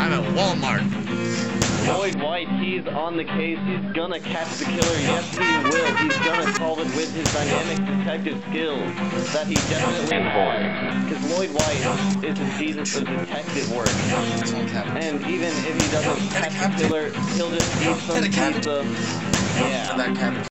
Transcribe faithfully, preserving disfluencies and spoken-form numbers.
I'm at Walmart. Lloyd White, he's on the case. He's gonna catch the killer. Yes, he will. He's gonna solve it with his dynamic detective skills that he definitely has. Because Lloyd White is the Jesus of detective work. And even if he doesn't catch the killer, he'll just eat some pizza. Yeah.